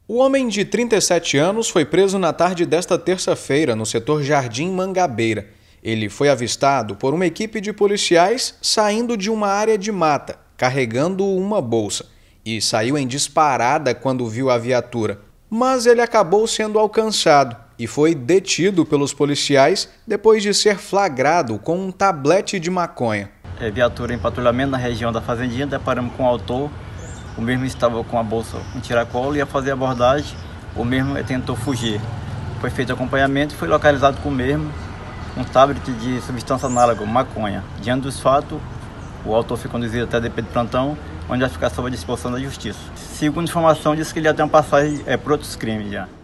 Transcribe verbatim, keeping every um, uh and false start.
O homem de trinta e sete anos foi preso na tarde desta terça-feira no setor Jardim Mangabeira. Ele foi avistado por uma equipe de policiais saindo de uma área de mata, carregando uma bolsa, e saiu em disparada quando viu a viatura. Mas ele acabou sendo alcançado e foi detido pelos policiais depois de ser flagrado com um tablete de maconha. É, viatura em patrulhamento na região da Fazendinha, deparamos com o autor. O mesmo estava com a bolsa, um tiracolo, ia fazer a abordagem, o mesmo tentou fugir. Foi feito acompanhamento e foi localizado com o mesmo um tablet de substância análoga, maconha. Diante dos fatos, o autor foi conduzido até a D P de plantão, onde vai ficar sob a disposição da justiça. Segundo informação, disse que ele já tem uma passagem é, por outros crimes já.